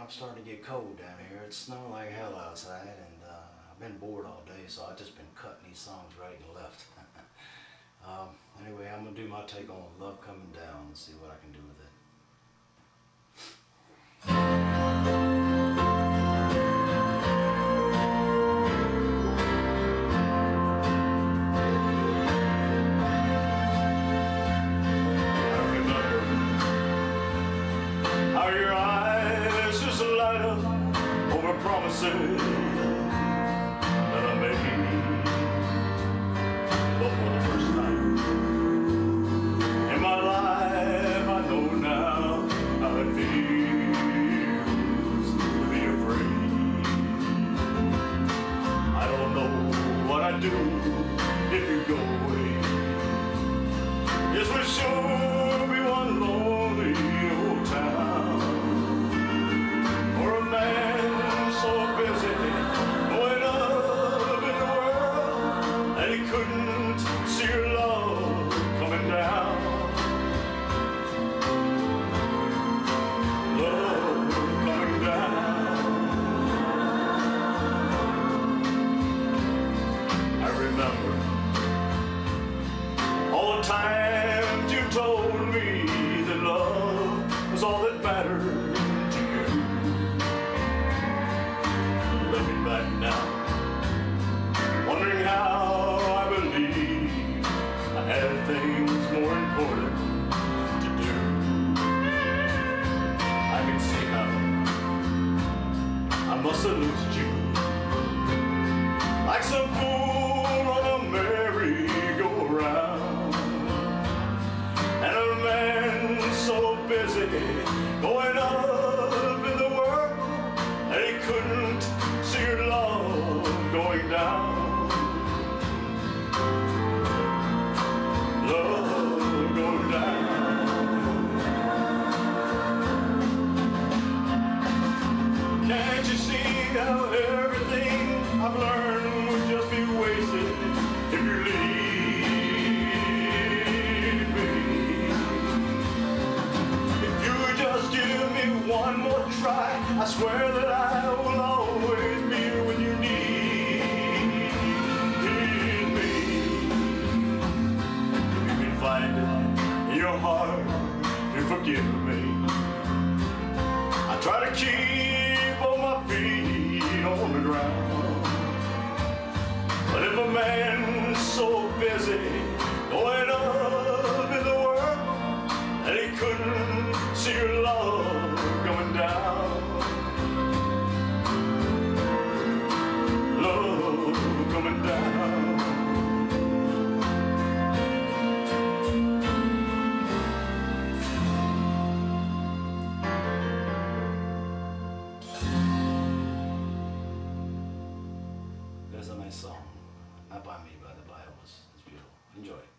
I'm starting to get cold down here. It's snowing like hell outside, and I've been bored all day, so I've just been cutting these songs right and left. Anyway, I'm gonna do my take on Love Coming Down and see what I can do with it. How your eyes just light up over promises that I made. But for the first time in my life, I know now how it feels to be afraid. I don't know what I'd do if you go away. This would sure be one lonely old town, or a man so busy going up in the world that he couldn't see your love coming down. Love coming down. I remember all the times you told me that love was all that mattered to you. Looking back now, wondering how I believed I had things more important to do. I can see how I must have lost you, like some fool on a merry-go-round, and a man so busy going up in the world that he couldn't see your love going down. Love going down. Can't you see how everything I've learned would just be wasted if you leave me? If you just give me one more try, I swear that I will always be here when you need me. If you can find it in your heart to forgive me, I try to keep all my feet on the ground. But if a man's so busy going up in the world that he couldn't see your love going down, love coming down. That's a nice song. Not by me, by the Bible. It's beautiful. Enjoy.